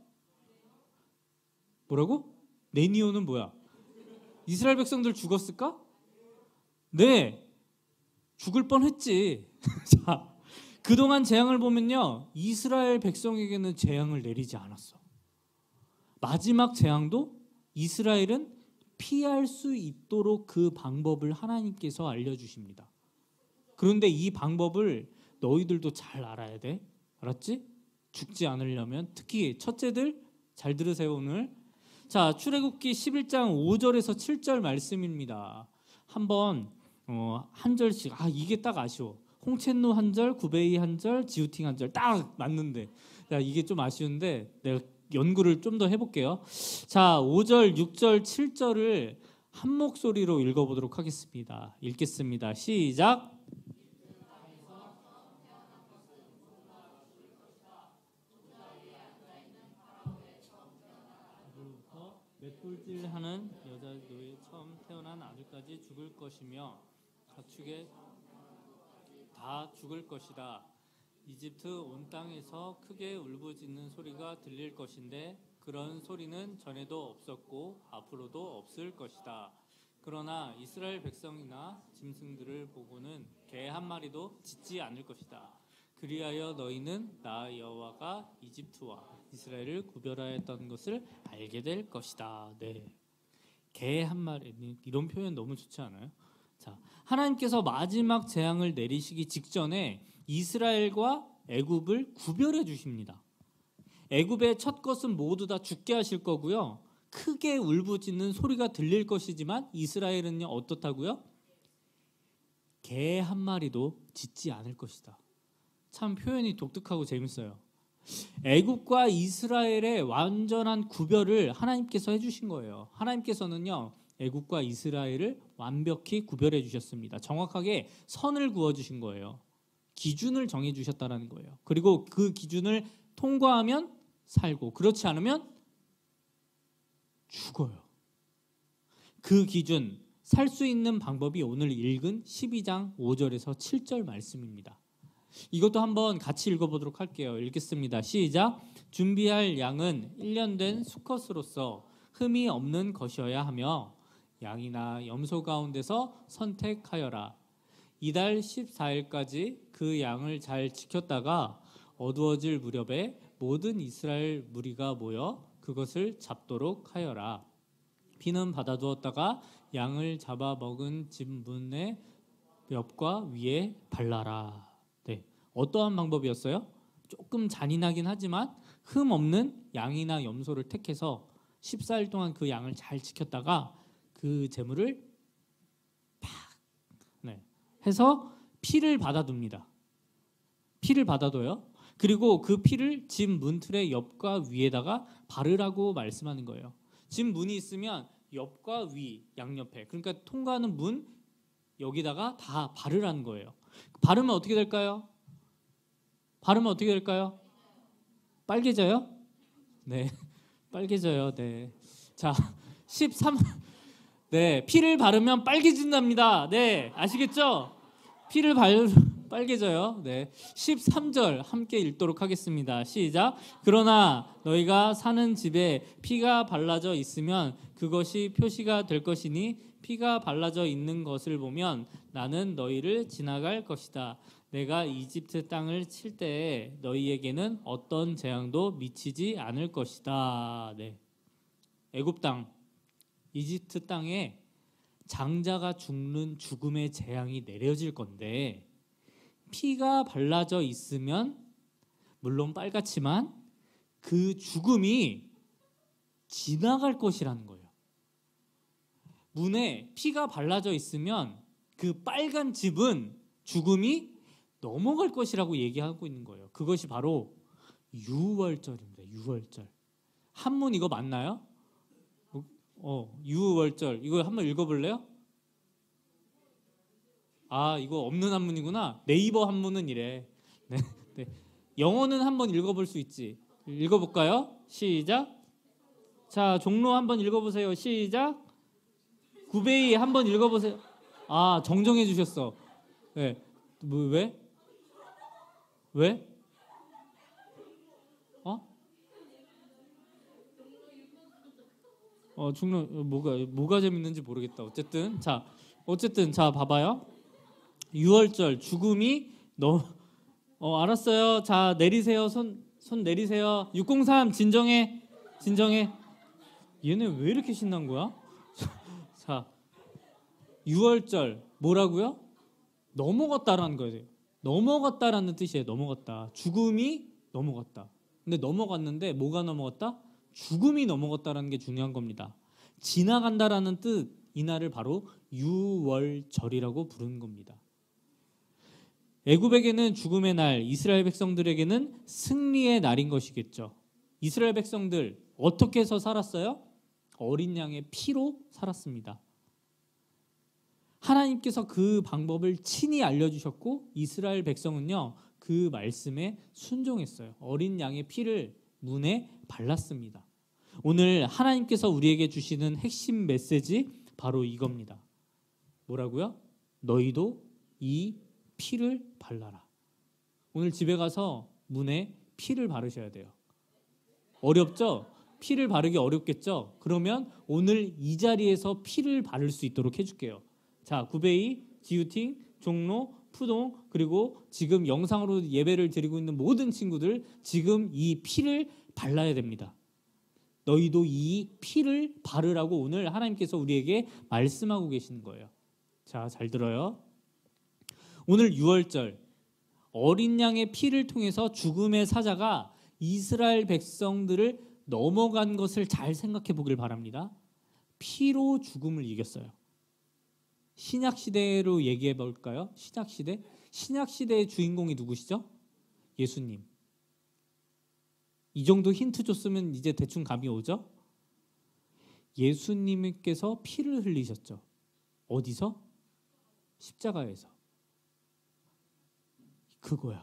뭐라고? 네니오는 뭐야? 이스라엘 백성들 죽었을까? 네. 죽을 뻔했지. 자, 그동안 재앙을 보면요, 이스라엘 백성에게는 재앙을 내리지 않았어. 마지막 재앙도 이스라엘은 피할 수 있도록 그 방법을 하나님께서 알려주십니다. 그런데 이 방법을 너희들도 잘 알아야 돼. 알았지? 죽지 않으려면. 특히 첫째들 잘 들으세요 오늘. 자, 출애굽기 11장 5절에서 7절 말씀입니다. 한번 한 절씩. 이게 딱 아쉬워. 홍첸루 한 절, 구베이 한 절, 지우팅 한 절 딱 맞는데. 야, 이게 좀 아쉬운데 내가 연구를 좀 더 해볼게요. 자, 5절, 6절, 7절을 한 목소리로 읽어보도록 하겠습니다. 읽겠습니다. 시작. 맷돌질하는 여자의 처음 태어난 아들까지 죽을 것이며 가축에 다 죽을 것이다. 이집트 온 땅에서 크게 울부짖는 소리가 들릴 것인데 그런 소리는 전에도 없었고 앞으로도 없을 것이다. 그러나 이스라엘 백성이나 짐승들을 보고는 개 한 마리도 짖지 않을 것이다. 그리하여 너희는 나 여호와가 이집트와 이스라엘을 구별하였던 것을 알게 될 것이다. 네, 개 한 마리, 이런 표현 너무 좋지 않아요? 자, 하나님께서 마지막 재앙을 내리시기 직전에 이스라엘과 애굽을 구별해 주십니다. 애굽의 첫 것은 모두 다 죽게 하실 거고요. 크게 울부짖는 소리가 들릴 것이지만 이스라엘은요 어떻다고요? 개 한 마리도 짖지 않을 것이다. 참 표현이 독특하고 재밌어요. 애굽과 이스라엘의 완전한 구별을 하나님께서 해주신 거예요. 하나님께서는요 애굽과 이스라엘을 완벽히 구별해 주셨습니다. 정확하게 선을 그어 주신 거예요. 기준을 정해 주셨다는 거예요. 그리고 그 기준을 통과하면 살고 그렇지 않으면 죽어요. 그 기준, 살 수 있는 방법이 오늘 읽은 12장 5절에서 7절 말씀입니다. 이것도 한번 같이 읽어보도록 할게요. 읽겠습니다. 시작. 준비할 양은 1년 된 수컷으로서 흠이 없는 것이어야 하며 양이나 염소 가운데서 선택하여라. 이달 14일까지 그 양을 잘 지켰다가 어두워질 무렵에 모든 이스라엘 무리가 모여 그것을 잡도록 하여라. 피는 받아두었다가 양을 잡아 먹은 집 문의 옆과 위에 발라라. 네, 어떠한 방법이었어요? 조금 잔인하긴 하지만 흠 없는 양이나 염소를 택해서 14일 동안 그 양을 잘 지켰다가 그 제물을 팍 해서 피를 받아둡니다. 피를 받아둬요. 그리고 그 피를 집 문틀의 옆과 위에다가 바르라고 말씀하는 거예요. 집 문이 있으면 옆과 위, 양옆에, 그러니까 통과하는 문 여기다가 다 바르라는 거예요. 바르면 어떻게 될까요? 바르면 어떻게 될까요? 빨개져요? 네, 빨개져요. 네, 자, 13. 네, 피를 바르면 빨개진답니다. 네, 아시겠죠? 피를 빨개져요. 네, 13절 함께 읽도록 하겠습니다. 시작. 그러나 너희가 사는 집에 피가 발라져 있으면 그것이 표시가 될 것이니 피가 발라져 있는 것을 보면 나는 너희를 지나갈 것이다. 내가 이집트 땅을 칠 때에 너희에게는 어떤 재앙도 미치지 않을 것이다. 네, 애굽 땅, 이집트 땅에 장자가 죽는 죽음의 재앙이 내려질 건데 피가 발라져 있으면 물론 빨갛지만 그 죽음이 지나갈 것이라는 거예요. 문에 피가 발라져 있으면 그 빨간 집은 죽음이 넘어갈 것이라고 얘기하고 있는 거예요. 그것이 바로 유월절입니다. 유월절. 한문 이거 맞나요? 유월절 이거 한번 읽어볼래요? 아, 이거 없는 한문이구나. 네이버 한문은 이래. 네, 네. 영어는 한번 읽어볼 수 있지. 읽어볼까요? 시작. 자, 종로 한번 읽어보세요. 시작. 구베이 한번 읽어보세요. 아, 정정해 주셨어. 네. 뭐, 왜? 왜? 종로 뭐가 재밌는지 모르겠다. 어쨌든 자 봐봐요. 6월절 죽음이 알았어요. 자 내리세요. 손 내리세요. 603 진정해. 얘네 왜 이렇게 신난 거야? 자 6월절 뭐라고요? 넘어갔다라는 거예요. 넘어갔다라는 뜻이에요. 넘어갔다. 죽음이 넘어갔다. 근데 넘어갔는데 뭐가 넘어갔다? 죽음이 넘어갔다라는 게 중요한 겁니다. 지나간다라는 뜻, 이 날을 바로 유월절이라고 부르는 겁니다. 애굽에게는 죽음의 날, 이스라엘 백성들에게는 승리의 날인 것이겠죠. 이스라엘 백성들 어떻게 해서 살았어요? 어린 양의 피로 살았습니다. 하나님께서 그 방법을 친히 알려주셨고 이스라엘 백성은요 그 말씀에 순종했어요. 어린 양의 피를 문에 발랐습니다. 오늘 하나님께서 우리에게 주시는 핵심 메시지 바로 이겁니다. 뭐라고요? 너희도 이 피를 발라라. 오늘 집에 가서 문에 피를 바르셔야 돼요. 어렵죠? 피를 바르기 어렵겠죠? 그러면 오늘 이 자리에서 피를 바를 수 있도록 해줄게요. 자, 구베이, 지우팅, 종로, 푸동, 그리고 지금 영상으로 예배를 드리고 있는 모든 친구들 지금 이 피를 발라야 됩니다. 너희도 이 피를 바르라고 오늘 하나님께서 우리에게 말씀하고 계시는 거예요. 자, 잘 들어요. 오늘 6월절 어린 양의 피를 통해서 죽음의 사자가 이스라엘 백성들을 넘어간 것을 잘 생각해 보길 바랍니다. 피로 죽음을 이겼어요. 신약시대로 얘기해 볼까요? 신약시대? 신약시대의 주인공이 누구시죠? 예수님. 이 정도 힌트 줬으면 이제 대충 감이 오죠? 예수님께서 피를 흘리셨죠. 어디서? 십자가에서. 그거야.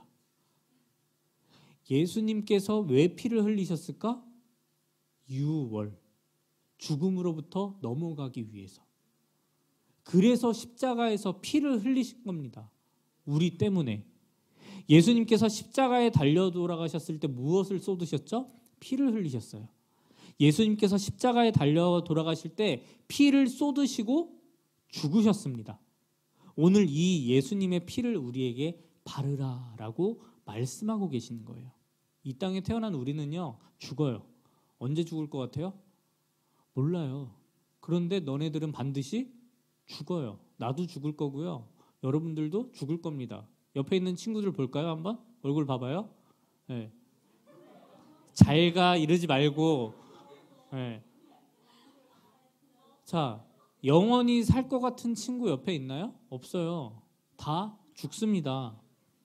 예수님께서 왜 피를 흘리셨을까? 유월. 죽음으로부터 넘어가기 위해서. 그래서 십자가에서 피를 흘리신 겁니다. 우리 때문에. 예수님께서 십자가에 달려 돌아가셨을 때 무엇을 쏟으셨죠? 피를 흘리셨어요. 예수님께서 십자가에 달려 돌아가실 때 피를 쏟으시고 죽으셨습니다. 오늘 이 예수님의 피를 우리에게 바르라라고 말씀하고 계시는 거예요. 이 땅에 태어난 우리는요, 죽어요. 언제 죽을 것 같아요? 몰라요. 그런데 너네들은 반드시 죽어요. 나도 죽을 거고요. 여러분들도 죽을 겁니다. 옆에 있는 친구들 볼까요? 한번 얼굴 봐봐요. 네. 잘가 이러지 말고. 네. 자, 영원히 살 것 같은 친구 옆에 있나요? 없어요. 다 죽습니다.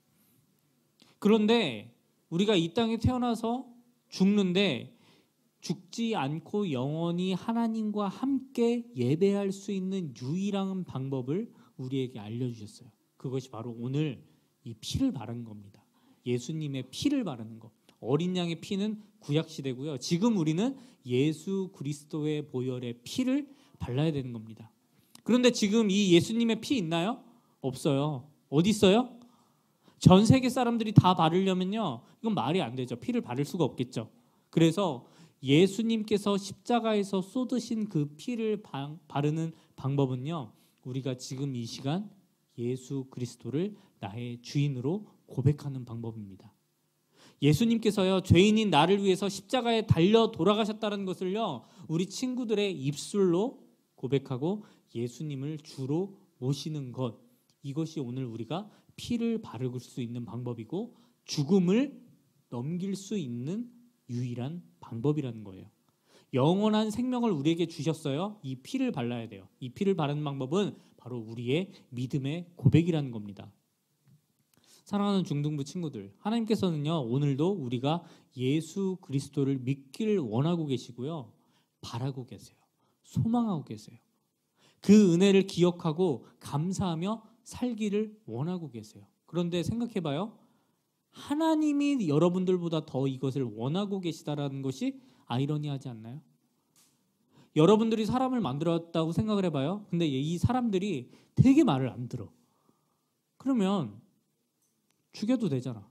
그런데 우리가 이 땅에 태어나서 죽는데 죽지 않고 영원히 하나님과 함께 예배할 수 있는 유일한 방법을 우리에게 알려주셨어요. 그것이 바로 오늘 이 피를 바르는 겁니다. 예수님의 피를 바르는 것. 어린 양의 피는 구약 시대고요. 지금 우리는 예수 그리스도의 보혈의 피를 발라야 되는 겁니다. 그런데 지금 이 예수님의 피 있나요? 없어요. 어디 있어요? 전 세계 사람들이 다 바르려면요, 이건 말이 안 되죠. 피를 바를 수가 없겠죠. 그래서 예수님께서 십자가에서 쏟으신 그 피를 바르는 방법은요, 우리가 지금 이 시간 예수 그리스도를 나의 주인으로 고백하는 방법입니다. 예수님께서요, 죄인인 나를 위해서 십자가에 달려 돌아가셨다는 것을요, 우리 친구들의 입술로 고백하고 예수님을 주로 모시는 것, 이것이 오늘 우리가 피를 바를 수 있는 방법이고 죽음을 넘길 수 있는 유일한 방법이라는 거예요. 영원한 생명을 우리에게 주셨어요. 이 피를 발라야 돼요. 이 피를 바르는 방법은 바로 우리의 믿음의 고백이라는 겁니다. 사랑하는 중등부 친구들, 하나님께서는요, 오늘도 우리가 예수 그리스도를 믿기를 원하고 계시고요, 바라고 계세요. 소망하고 계세요. 그 은혜를 기억하고 감사하며 살기를 원하고 계세요. 그런데 생각해봐요. 하나님이 여러분들보다 더 이것을 원하고 계시다라는 것이 아이러니하지 않나요? 여러분들이 사람을 만들었다고 생각을 해봐요. 근데 이 사람들이 되게 말을 안 들어. 그러면 죽여도 되잖아.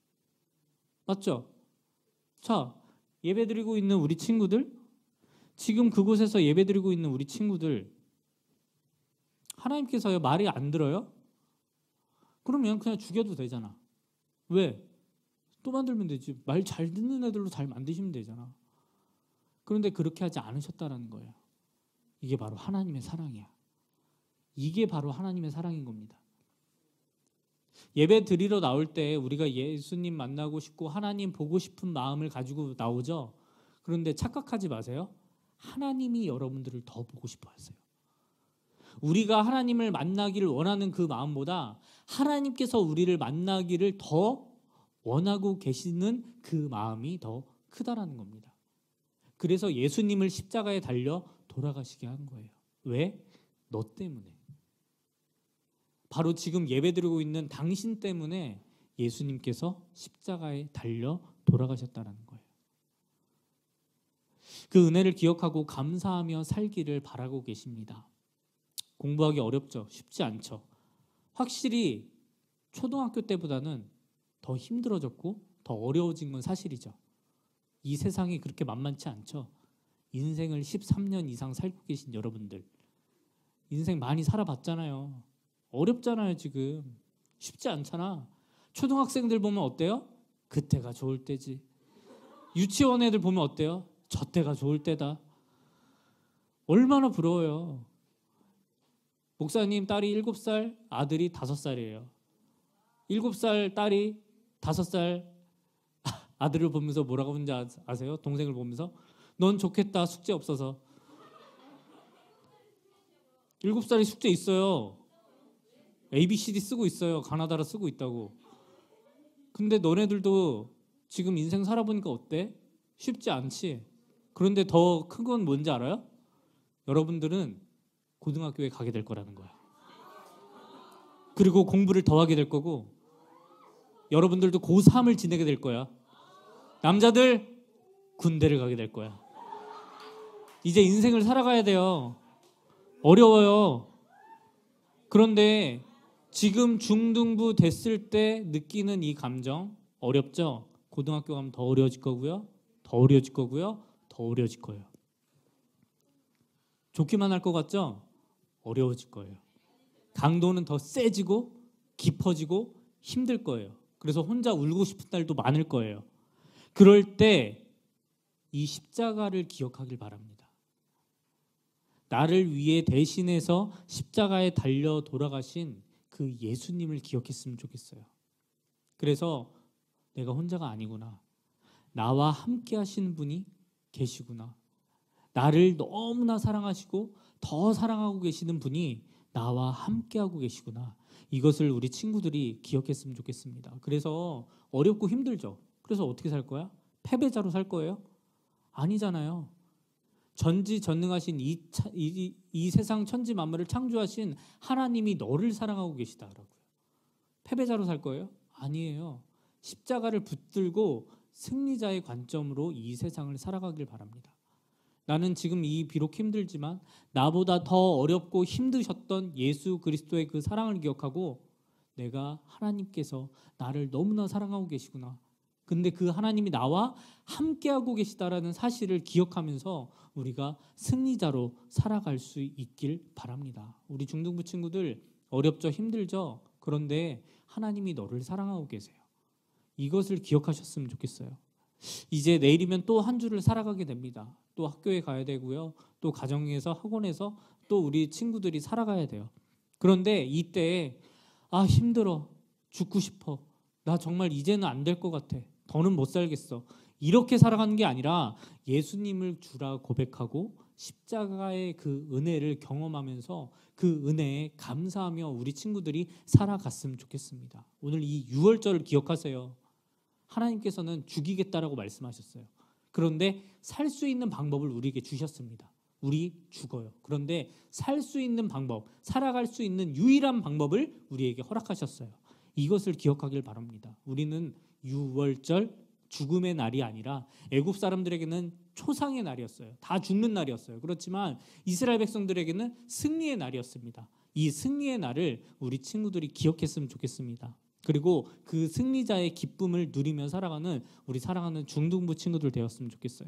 맞죠? 자, 예배드리고 있는 우리 친구들, 지금 그곳에서 예배드리고 있는 우리 친구들, 하나님께서요, 말이 안 들어요? 그러면 그냥 죽여도 되잖아. 왜? 또 만들면 되지. 말 잘 듣는 애들로 잘 만드시면 되잖아. 그런데 그렇게 하지 않으셨다라는 거예요. 이게 바로 하나님의 사랑이야. 이게 바로 하나님의 사랑인 겁니다. 예배 드리러 나올 때 우리가 예수님 만나고 싶고 하나님 보고 싶은 마음을 가지고 나오죠. 그런데 착각하지 마세요. 하나님이 여러분들을 더 보고 싶어 하세요. 우리가 하나님을 만나기를 원하는 그 마음보다 하나님께서 우리를 만나기를 더 원하고 계시는 그 마음이 더 크다라는 겁니다. 그래서 예수님을 십자가에 달려 돌아가시게 한 거예요. 왜? 너 때문에. 바로 지금 예배드리고 있는 당신 때문에 예수님께서 십자가에 달려 돌아가셨다는 거예요. 그 은혜를 기억하고 감사하며 살기를 바라고 계십니다. 공부하기 어렵죠. 쉽지 않죠. 확실히 초등학교 때보다는 더 힘들어졌고 더 어려워진 건 사실이죠. 이 세상이 그렇게 만만치 않죠. 인생을 13년 이상 살고 계신 여러분들, 인생 많이 살아봤잖아요. 어렵잖아요. 지금 쉽지 않잖아. 초등학생들 보면 어때요? 그때가 좋을 때지. 유치원 애들 보면 어때요? 저 때가 좋을 때다. 얼마나 부러워요. 목사님 딸이 7살, 아들이 5살이에요. 7살 딸이 5살 아들을 보면서 뭐라고 하는지 아세요? 동생을 보면서 넌 좋겠다, 숙제 없어서. 7살이 숙제 있어요. ABCD 쓰고 있어요. 가나다라 쓰고 있다고. 근데 너네들도 지금 인생 살아보니까 어때? 쉽지 않지? 그런데 더 큰 건 뭔지 알아요? 여러분들은 고등학교에 가게 될 거라는 거야. 그리고 공부를 더 하게 될 거고, 여러분들도 고3을 지내게 될 거야. 남자들 군대를 가게 될 거야. 이제 인생을 살아가야 돼요. 어려워요. 그런데 지금 중등부 됐을 때 느끼는 이 감정 어렵죠? 고등학교 가면 더 어려워질 거고요. 더 어려워질 거고요. 더 어려워질 거예요. 좋기만 할 것 같죠? 어려워질 거예요. 강도는 더 세지고 깊어지고 힘들 거예요. 그래서 혼자 울고 싶은 날도 많을 거예요. 그럴 때 이 십자가를 기억하길 바랍니다. 나를 위해 대신해서 십자가에 달려 돌아가신 그 예수님을 기억했으면 좋겠어요. 그래서 내가 혼자가 아니구나. 나와 함께 하시는 분이 계시구나. 나를 너무나 사랑하시고 더 사랑하고 계시는 분이 나와 함께하고 계시구나. 이것을 우리 친구들이 기억했으면 좋겠습니다. 그래서 어렵고 힘들죠. 그래서 어떻게 살 거야? 패배자로 살 거예요? 아니잖아요. 전지전능하신 이 세상 천지 만물을 창조하신 하나님이 너를 사랑하고 계시다라고요. 패배자로 살 거예요? 아니에요. 십자가를 붙들고 승리자의 관점으로 이 세상을 살아가길 바랍니다. 나는 지금 이 비록 힘들지만 나보다 더 어렵고 힘드셨던 예수 그리스도의 그 사랑을 기억하고 내가 하나님께서 나를 너무나 사랑하고 계시구나. 근데 그 하나님이 나와 함께하고 계시다라는 사실을 기억하면서 우리가 승리자로 살아갈 수 있길 바랍니다. 우리 중등부 친구들 어렵죠? 힘들죠? 그런데 하나님이 너를 사랑하고 계세요. 이것을 기억하셨으면 좋겠어요. 이제 내일이면 또 한 주를 살아가게 됩니다. 또 학교에 가야 되고요. 또 가정에서 학원에서 또 우리 친구들이 살아가야 돼요. 그런데 이때 힘들어. 죽고 싶어. 나 정말 이제는 안 될 것 같아. 더는 못 살겠어. 이렇게 살아가는 게 아니라 예수님을 주라 고백하고 십자가의 그 은혜를 경험하면서 그 은혜에 감사하며 우리 친구들이 살아갔으면 좋겠습니다. 오늘 이 유월절을 기억하세요. 하나님께서는 죽이겠다라고 말씀하셨어요. 그런데 살 수 있는 방법을 우리에게 주셨습니다. 우리 죽어요. 그런데 살 수 있는 방법, 살아갈 수 있는 유일한 방법을 우리에게 허락하셨어요. 이것을 기억하길 바랍니다. 우리는 유월절 죽음의 날이 아니라 애굽 사람들에게는 초상의 날이었어요. 다 죽는 날이었어요. 그렇지만 이스라엘 백성들에게는 승리의 날이었습니다. 이 승리의 날을 우리 친구들이 기억했으면 좋겠습니다. 그리고 그 승리자의 기쁨을 누리며 살아가는 우리 사랑하는 중등부 친구들 되었으면 좋겠어요.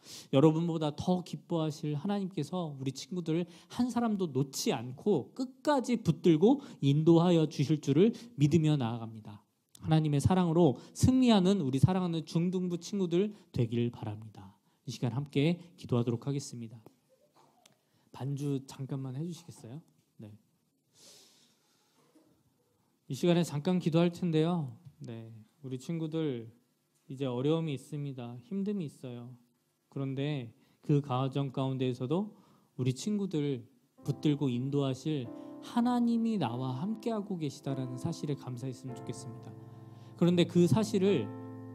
여러분보다 더 기뻐하실 하나님께서 우리 친구들 한 사람도 놓지 않고 끝까지 붙들고 인도하여 주실 줄을 믿으며 나아갑니다. 하나님의 사랑으로 승리하는 우리 사랑하는 중등부 친구들 되길 바랍니다. 이 시간 함께 기도하도록 하겠습니다. 반주 잠깐만 해주시겠어요? 네. 이 시간에 잠깐 기도할 텐데요. 네, 우리 친구들 이제 어려움이 있습니다. 힘듦이 있어요. 그런데 그 과정 가운데에서도 우리 친구들 붙들고 인도하실 하나님이 나와 함께하고 계시다라는 사실에 감사했으면 좋겠습니다. 그런데 그 사실을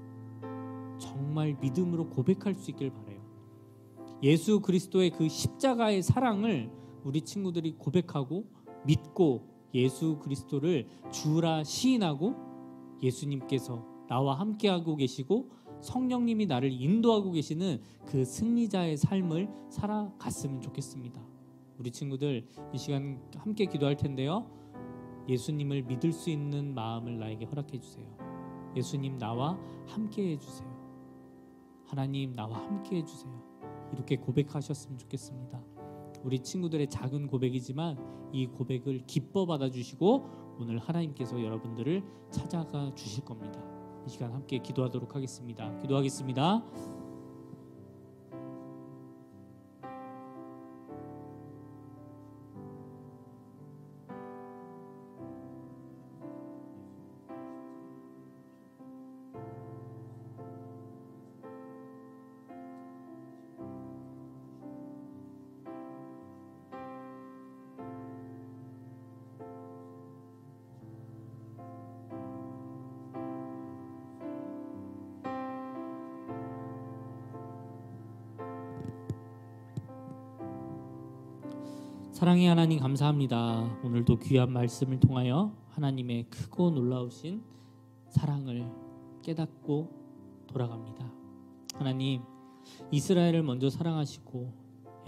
정말 믿음으로 고백할 수 있길 바라요. 예수 그리스도의 그 십자가의 사랑을 우리 친구들이 고백하고 믿고 예수 그리스도를 주라 시인하고 예수님께서 나와 함께하고 계시고 성령님이 나를 인도하고 계시는 그 승리자의 삶을 살아갔으면 좋겠습니다. 우리 친구들 이 시간 함께 기도할 텐데요. 예수님을 믿을 수 있는 마음을 나에게 허락해 주세요. 예수님 나와 함께 해주세요. 하나님 나와 함께 해주세요. 이렇게 고백하셨으면 좋겠습니다. 우리 친구들의 작은 고백이지만 이 고백을 기뻐 받아주시고 오늘 하나님께서 여러분들을 찾아가 주실 겁니다. 이 시간 함께 기도하도록 하겠습니다. 기도하겠습니다. 사랑의 하나님 감사합니다. 오늘도 귀한 말씀을 통하여 하나님의 크고 놀라우신 사랑을 깨닫고 돌아갑니다. 하나님, 이스라엘을 먼저 사랑하시고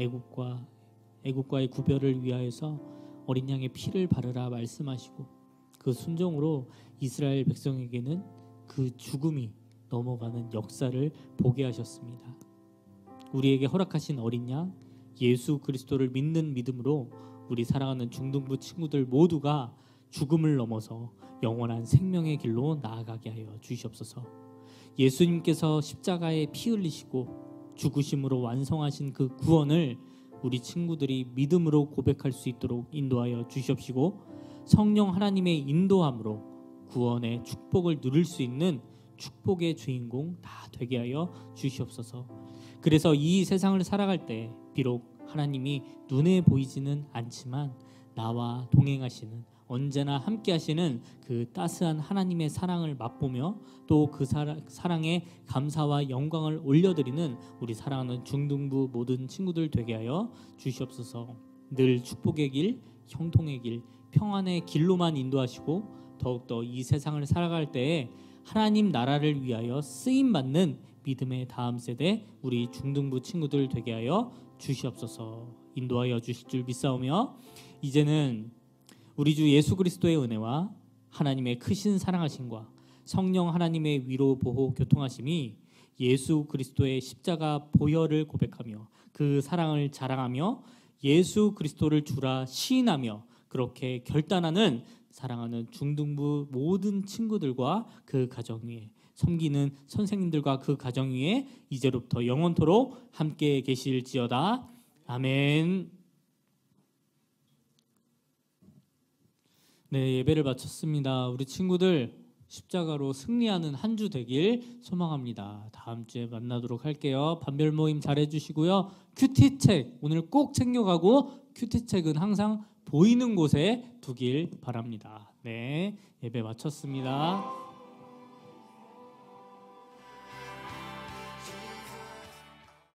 애국과의 구별을 위하여서 어린 양의 피를 바르라 말씀하시고 그 순종으로 이스라엘 백성에게는 그 죽음이 넘어가는 역사를 보게 하셨습니다. 우리에게 허락하신 어린 양 예수 그리스도를 믿는 믿음으로 우리 사랑하는 중등부 친구들 모두가 죽음을 넘어서 영원한 생명의 길로 나아가게 하여 주시옵소서. 예수님께서 십자가에 피 흘리시고 죽으심으로 완성하신 그 구원을 우리 친구들이 믿음으로 고백할 수 있도록 인도하여 주시옵시고, 성령 하나님의 인도함으로 구원의 축복을 누릴 수 있는 축복의 주인공 다 되게 하여 주시옵소서. 그래서 이 세상을 살아갈 때 비록 하나님이 눈에 보이지는 않지만 나와 동행하시는, 언제나 함께 하시는 그 따스한 하나님의 사랑을 맛보며 또 그 사랑에 감사와 영광을 올려드리는 우리 사랑하는 중등부 모든 친구들 되게 하여 주시옵소서. 늘 축복의 길, 형통의 길, 평안의 길로만 인도하시고 더욱더 이 세상을 살아갈 때에 하나님 나라를 위하여 쓰임받는 믿음의 다음 세대 우리 중등부 친구들 되게 하여 주시옵소서. 인도하여 주실 줄 믿사오며, 이제는 우리 주 예수 그리스도의 은혜와 하나님의 크신 사랑하심과 성령 하나님의 위로 보호 교통하심이 예수 그리스도의 십자가 보혈을 고백하며 그 사랑을 자랑하며 예수 그리스도를 주라 시인하며 그렇게 결단하는 사랑하는 중등부 모든 친구들과 그 가정 위에, 섬기는 선생님들과 그 가정 위에 이제로부터 영원토록 함께 계실지어다. 아멘. 네, 예배를 마쳤습니다. 우리 친구들 십자가로 승리하는 한 주 되길 소망합니다. 다음 주에 만나도록 할게요. 반별 모임 잘 해주시고요. 큐티책 오늘 꼭 챙겨가고, 큐티책은 항상 보이는 곳에 두길 바랍니다. 네, 예배 마쳤습니다.